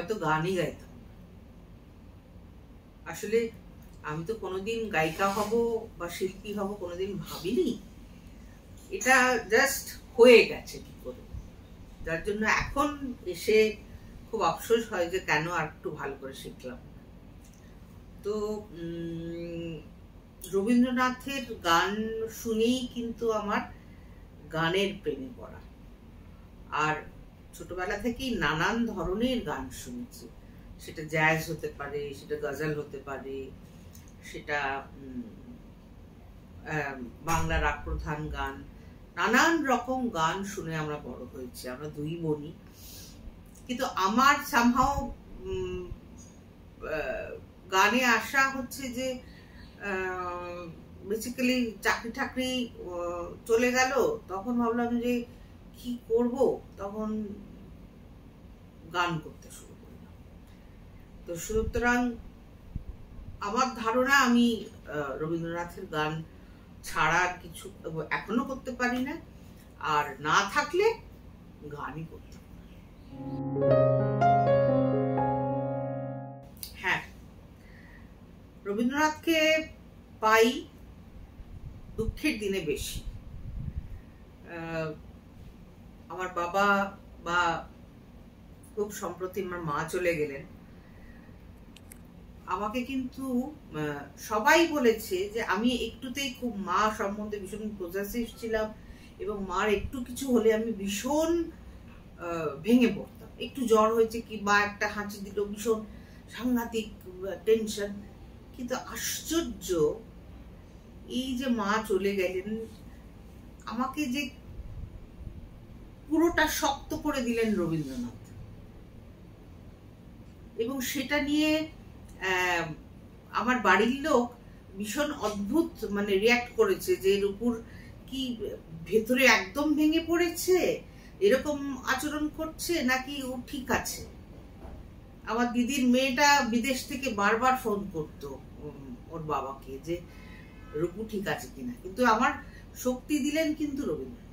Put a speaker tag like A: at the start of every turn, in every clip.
A: হয়তো গানই গাইতাম। আসলে আমি তো কোনোদিন গায়িকা হব বা শিল্পী হব কোনোদিন ভাবিনি, এটা জাস্ট হয়ে গেছে কি করে, যার জন্য এখন এসে খুব আফসোস হয় যে কেন আর একটু ভালো করে শিখলাম। তো রবীন্দ্রনাথের গান শুনেই কিন্তু আমার গানের প্রেমে পড়া, আর ছোটবেলা থেকেই নানান ধরনের গান শুনেছি, সেটা জ্যাজ হতে পারে, সেটা গজল হতে পারে, সেটা বাংলা রাগ প্রধান গান, নানান রকম গান শুনে আমরা বড় হয়েছি, আমরা দুই বোনই। কিন্তু আমার সামহাও গানে আসা হচ্ছে যে বেসিক্যালি চাকরি টাকরি চলে গেল, তখন ভাবলাম যে কি করব, তখন গান করতে শুরু করলাম। তো সুতরাং আমার ধারণা আমি রবীন্দ্রনাথের গান ছাড়া কিছু এখনো করতে পারি না, আর না থাকলে গানই করতাম। হ্যাঁ, রবীন্দ্রনাথকে পাই দুঃখের দিনে বেশি। আমার বাবা বা খুব সম্প্রতি আমার মা চলে গেলেন, আমাকে কিন্তু সবাই বলেছে যে আমি একটুতেই খুব মা সম্বন্ধে ভীষণ পজেসিভ ছিলাম, এবং মার একটু কিছু হলে আমি ভীষণ ভেঙে পড়তাম। একটু জ্বর হয়েছে কি বা একটা হাঁচি দিল, ভীষণ সাংঘাতিক টেনশন। কিন্তু আশ্চর্য, এই যে মা চলে গেলেন, আমাকে যে পুরোটা শক্ত করে দিলেন রবীন্দ্রনাথ, এবং সেটা নিয়ে আমার বাড়ির লোক ভীষণ অদ্ভুত মানে রিয়াক্ট করেছে, যে এর উপর কি ভেতরে একদম ভেঙে পড়েছে, এরকম আচরণ করছে, নাকি ও ঠিক আছে। আমার দিদির মেয়েটা বিদেশ থেকে বারবার ফোন করতো ওর বাবাকে যে রূপু ঠিক আছে কিনা, কিন্তু আমার শক্তি দিলেন কিন্তু রবীন্দ্রনাথ।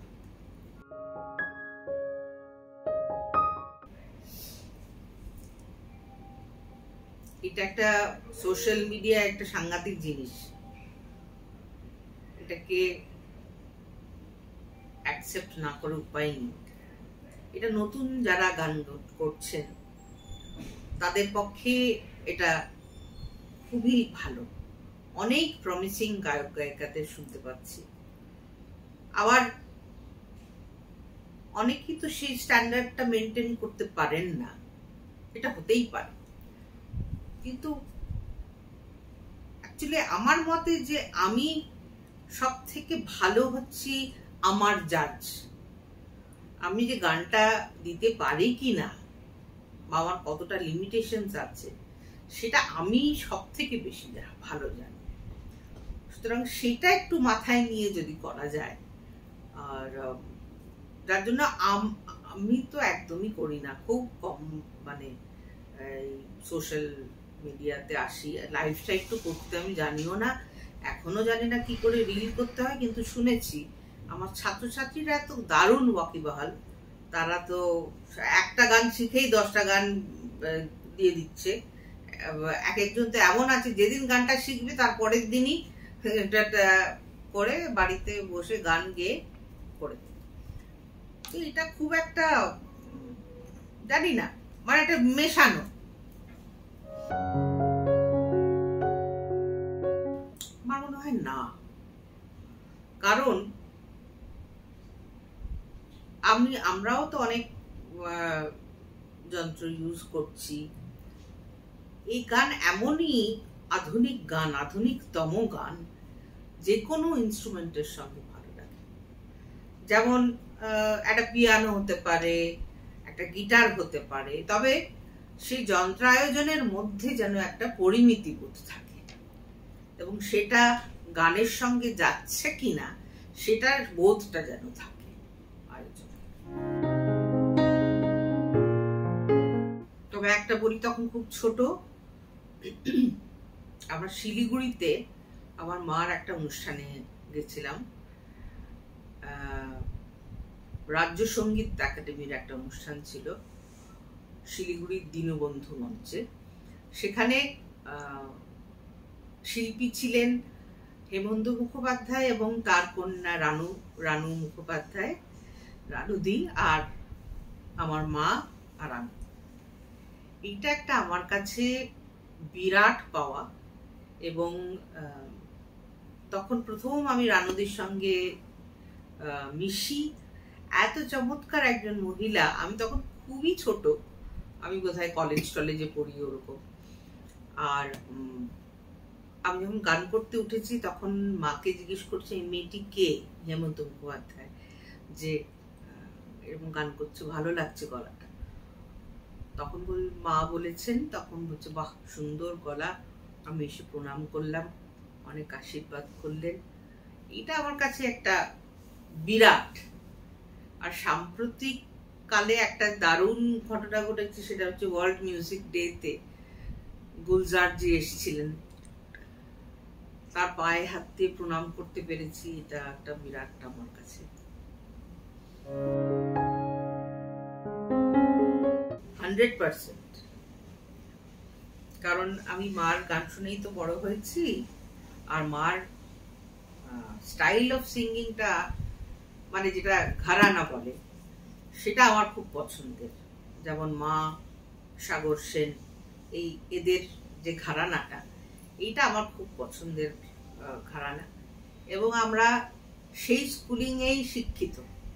A: এটা একটা সোশ্যাল মিডিয়া একটা সাংঘাতিক জিনিস, এটাকে অ্যাকসেপ্ট না করে উপায় নেই। এটা নতুন যারা গান করছেন তাদের পক্ষে এটা খুবই ভালো, অনেক প্রমিসিং গায়ক গায়িকাদের শুনতে পাচ্ছি। আবার অনেকেই তো সেই স্ট্যান্ডার্ডটা মেনটেন করতে পারেন না, এটা হতেই পারে। কিন্তু অ্যাকচুয়ালি আমার মতে যে আমি সব থেকে ভালো হচ্ছি আমার জাজ, আমি যে গানটা দিতে পারি কি না বা আমার কতটা লিমিটেশনস আছে সেটা আমি সব থেকে বেশি ভালো জানি। সুতরাং সেটা একটু মাথায় নিয়ে যদি করা যায়, আর যার জন্য আমি তো একদমই করি না, খুব কম মানে সোশ্যাল মিডিয়াতে আসি, লাইভটা একটু করতে আমি জানিও না, এখনো জানি না কি করে রিল করতে হয়, কিন্তু শুনেছি আমার ছাত্রছাত্রীরা এত দারুণ ওয়াকিবহাল, তারা তো একটা গান শিখেই 10টা গান দিয়ে দিচ্ছে। এক একজন তো এমন আছে যেদিন গানটা শিখবে তার পরের দিনই করে বাড়িতে বসে গান গেয়ে করে। তো এটা খুব একটা জানি না, মানে একটা মেশানো। আমার মনে হয় না, কারণ আমরাও তো অনেক যন্ত্র ইউজ করছি। এই গান এমনই আধুনিক গান, আধুনিকতম গান, যে কোনো ইনস্ট্রুমেন্টের সঙ্গে ভালো লাগে। যেমন একটা পিয়ানো হতে পারে, একটা গিটার হতে পারে, তবে সেই যন্ত্রায়োজনের মধ্যে যেন একটা পরিমিতি বোধ থাকে, এবং সেটা গানের সঙ্গে যাচ্ছে কিনা সেটার বোধটা যেন থাকে আয়োজন। তবে একটা বলি, তখন খুব ছোট, আমরা শিলিগুড়িতে আমার মার একটা অনুষ্ঠানে গেছিলাম, রাজ্য সঙ্গীত একাডেমির একটা অনুষ্ঠান ছিল। শিলিগুড়ির দীনবন্ধু মঞ্চে। সেখানে শিল্পী ছিলেন হেমন্ত মুখোপাধ্যায় এবং তার কন্যা রানু মুখোপাধ্যায়, রানুদি, আর আমার মা আর আমি। এইটা একটা আমার কাছে বিরাট পাওয়া। এবং তখন প্রথম আমি রানুদির সঙ্গে মিশি। এত চমৎকার একজন মহিলা। আমি তখন খুবই ছোট, আমি বোধহয় কলেজে পড়ি ওরকম। আর আমি যখন গান করতে উঠেছি তখন মাকে জিজ্ঞেস করছে এই মেয়েটি কে, হেমন্ত মুখোপাধ্যায়, যে এরকম গান করছে, ভালো লাগছে গলাটা। তখন মা বলেছেন, তখন বলছে বাহ সুন্দর গলা। আমি এসে প্রণাম করলাম, অনেক আশীর্বাদ করলেন। এটা আমার কাছে একটা বিরাট। আর সাম্প্রতিক কালে একটা দারুণ ঘটনা ঘটেছে, সেটা হচ্ছে ওয়ার্ল্ড মিউজিক ডেতে গুলজার জি এসেছিলেন, তার পায়ে হাত দিয়ে প্রণাম করতে পেরেছি। এটা একটা বিরাট আমার কাছে। 100%। কারণ আমি মার গান শুনেই তো বড় হয়েছি। আর মার স্টাইল অফ সিঙ্গিংটা, মানে যেটা ঘরানা বলে, সেটা আমার খুব পছন্দের। যেমন মা, সাগর সেন, এদের যে ঘরানাটা, এইটা আমার খুব পছন্দের ঘরানা। এবং আমরা সেই স্কুলিংয়েই শিক্ষিত।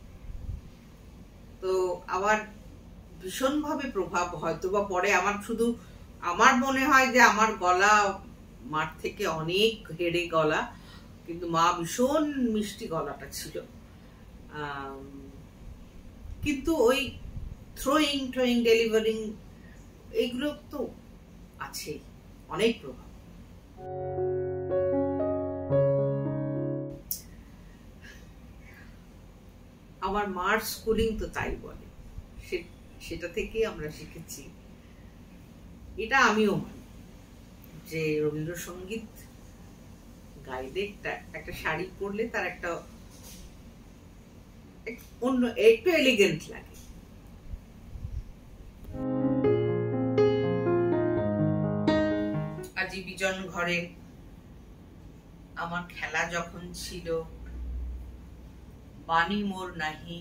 A: তো আমার ভীষণভাবে প্রভাব হয়তো বা পরে আমার মনে হয় যে আমার গলা মার থেকে অনেক হেড়ে গলা, কিন্তু মা ভীষণ মিষ্টি গলাটা ছিল। কিন্তু ওই থ্রোয়িং ডেলিভারিং এইগুলো তো আছেই, অনেক প্রভাব। আমার মার স্কুলিং তো তাই বলে, সেটা থেকে আমরা শিখেছি। এটা আমিও মানি যে রবীন্দ্রসঙ্গীত গাইলে একটা শাড়ি পরলে তার একটা অন্য একটু এলিগেন্ট লাগে। আজি বিজন ঘরে আমার খেলা যখন ছিল, বাণী মোর নাহি,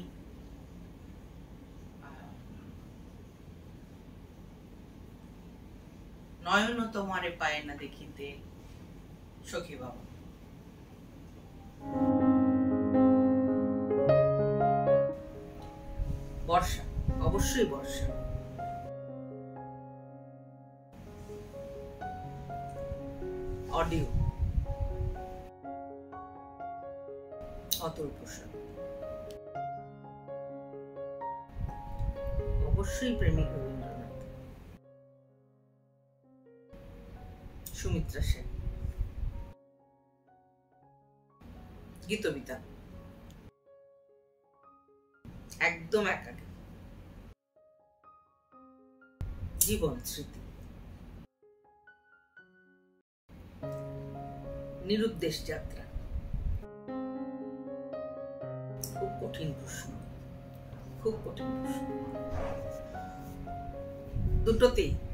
A: নয়ন তোমারে পায় না দেখিতে, সখী বাবা। বর্ষা, অবশ্যই বর্ষা। অডিও, অতুল প্রসাদ। অবশ্যই প্রেমিক রবীন্দ্রনাথ, সুমিত্রা সেন, গীতবিতা, একদম একাকে, জীবন স্মৃতি, নিরুদ্দেশ যাত্রা। খুব কঠিন প্রশ্ন, খুব কঠিন প্রশ্ন। দুটোতেই